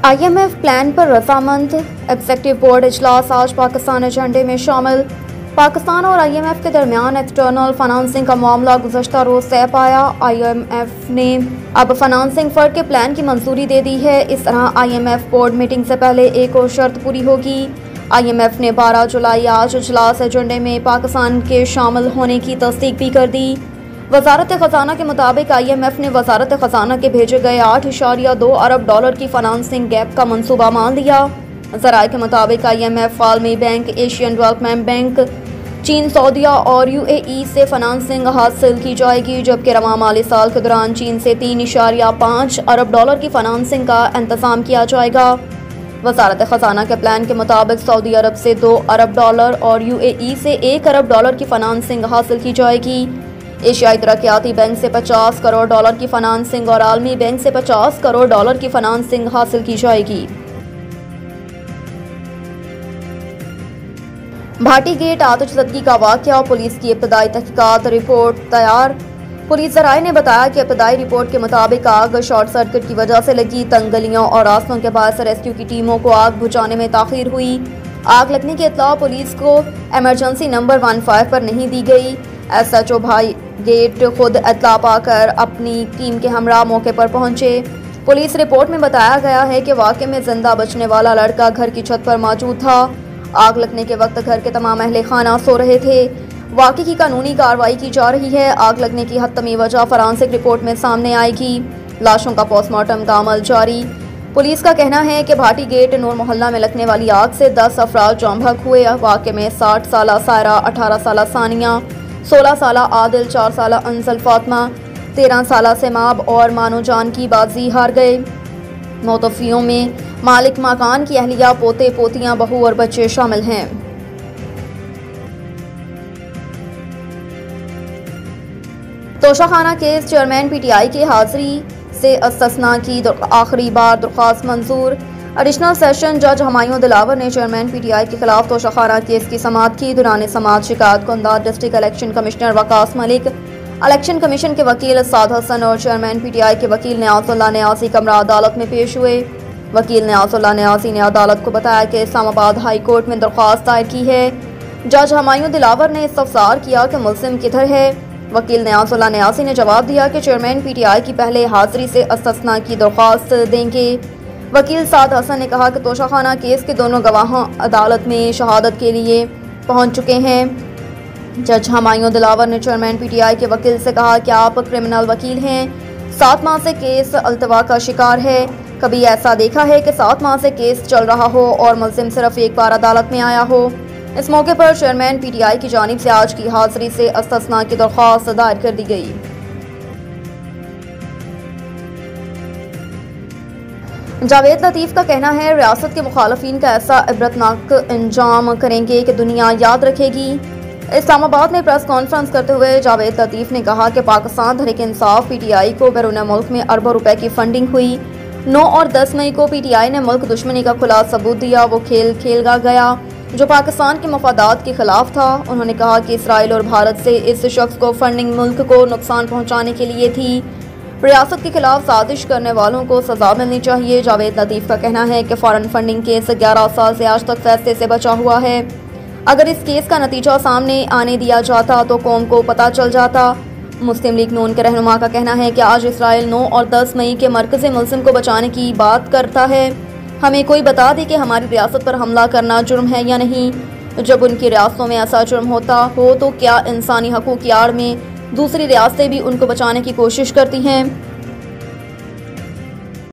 IMF plan पर रजामंद। Executive board इजलास आज पाकिस्तान एजेंडे में शामिल। पाकिस्तान और IMF के दरमियान एक्सटर्नल फाइनेंसिंग का मामला गुज़श्ता रोज़ तय पाया। IMF ने अब फाइनेंसिंग फंड के प्लान की मंजूरी दे दी है। इस तरह IMF बोर्ड मीटिंग से पहले एक और शर्त पूरी होगी। IMF ने 12 जुलाई आज इजलास एजेंडे में पाकिस्तान के शामिल होने की तस्दीक भी कर दी। वजारत ख़जाना के मुताबिक IMF ने वजारत ख़जाना के भेजे गए 8.2 अरब डॉलर की फाइनेंसिंग गैप का मंसूबा मान लिया। ज़राए के मुताबिक IMF आलमी बैंक, एशियन डेवलपमेंट बैंक, चीन, सऊदीया और UAE से फाइनेंसिंग हासिल की जाएगी, जबकि रवां माली साल के दौरान चीन से 3.5 अरब डॉलर की फाइनेंसिंग का इंतजाम किया जाएगा। वजारत ख़जाना के प्लान के मुताबिक सऊदी अरब से 2 अरब डॉलर और UAE से 1 अरब डॉलर की फाइनेंसिंग हासिल की जाएगी। एशियाई तरक्याती बैंक से 50 करोड़ डॉलर की फाइनेंसिंग और आलमी बैंक से 50 करोड़ डॉलर की फाइनेंसिंग हासिल की जाएगी। भाटी गेट आतिशज़दगी का वाक़या, पुलिस की इब्तदाई तहकीकात रिपोर्ट तैयार। पुलिस ज़राए ने बताया कि इब्तदाई रिपोर्ट के मुताबिक आग शॉर्ट सर्किट की वजह से लगी। तंग गलियों और रास्तों के बायस रेस्क्यू की टीमों को आग बुझाने में ताख़ीर हुई। आग लगने की इत्तला पुलिस को इमरजेंसी नंबर 15 पर नहीं दी गई। SHO भाई गेट खुद इत्तला पाकर अपनी टीम के हमरा मौके पर पहुंचे। पुलिस रिपोर्ट में बताया गया है कि वाक़े में जिंदा बचने वाला लड़का घर की छत पर मौजूद था। आग लगने के वक्त घर के तमाम अहले खाना सो रहे थे। वाक़े की कानूनी कार्रवाई की जा रही है। आग लगने की हतमी वजह फॉरेंसिक रिपोर्ट में सामने आएगी। लाशों का पोस्टमार्टम का अमल जारी। पुलिस का कहना है कि भाटी गेट नूर मोहल्ला में लगने वाली आग से 10 अफराद जाम-बहक हुए। वाक़े में 60 साला सायरा, 18 साला सानिया, 16 साला आदिल, 4 साला अंजल फातिमा, 13 साला सेमाब और मानो जान की बाजी हार गए। मोतफियों में मालिक मकान की अहलिया, पोते पोतियां, बहू और बच्चे शामिल हैं। तोशाखाना केस चेयरमैन PTI की हाजिरी से इस्तिस्ना की आखिरी बार दरख्वास्त मंजूर। एडिशनल सेशन जज हमायूं दिलावर ने चेयरमैन PTI के खिलाफ तोशाखाना केस की समाअत की। दौरान समाअत शिकायत Kundar district election commissioner Waqas Malik, election commission के वकील साद हसन और चेयरमैन PTI के वकील नियाज़ुल्लाह नियाज़ी कमरा अदालत में पेश हुए। वकील नियाज़ुल्लाह नियाज़ी ने अदालत को बताया कि इस्लामाबाद हाई कोर्ट में दरख्वास्त दायर की है। जज हमायूं दिलावर ने इस्तफसार किया कि मुल्ज़िम किधर है। वकील नियाज़ुल्लाह नियाज़ी ने जवाब दिया कि चेयरमैन PTI की पहले हाजिरी से इस्तिस्ना की दरख्वास्त देंगे। वकील साद हसन ने कहा कि तोशाखाना केस के दोनों गवाह अदालत में शहादत के लिए पहुंच चुके हैं। जज हमायूं दिलावर ने चेयरमैन PTI के वकील से कहा कि आप क्रिमिनल वकील हैं, 7 माह से केस अल्तवा का शिकार है। कभी ऐसा देखा है कि 7 माह से केस चल रहा हो और मुल्ज़िम सिर्फ एक बार अदालत में आया हो। इस मौके पर चेयरमैन PTI की जानिब से आज की हाजिरी से इस्तिस्ना की दरख्वास्त दायर कर दी गई। जावेद लतीफ़ का कहना है, रियासत के मुखालफीन का ऐसा इबरतनाक इंजाम करेंगे कि दुनिया याद रखेगी। इस्लामाबाद में प्रेस कॉन्फ्रेंस करते हुए जावेद लतीफ़ ने कहा कि पाकिस्तान तहरीक इंसाफ PTI को बैरून मुल्क में अरबों रुपए की फंडिंग हुई। 9 और 10 मई को PTI ने मुल्क दुश्मनी का खुला सबूत दिया। वो खेल खेला गया जो पाकिस्तान के मफादात के खिलाफ था। उन्होंने कहा कि इसराइल और भारत से इस शख्स को फंडिंग मुल्क को नुकसान पहुँचाने के लिए थी। रियासत के खिलाफ साजिश करने वालों को सजा मिलनी चाहिए। जावेद लतीफ़ का कहना है कि फॉरेन फंडिंग केस 11 साल से आज तक फैसले से बचा हुआ है। अगर इस केस का नतीजा सामने आने दिया जाता तो कौम को पता चल जाता। मुस्लिम लीग नून के रहनुमा का कहना है कि आज इसराइल 9 और 10 मई के मरकज़ी मुल्ज़िम को बचाने की बात करता है। हमें कोई बता दे कि हमारी रियासत पर हमला करना जुर्म है या नहीं। जब उनकी रियासतों में ऐसा जुर्म होता हो तो क्या इंसानी हकूक़ की आड़ में दूसरी रियासतें भी उनको बचाने की कोशिश करती हैं?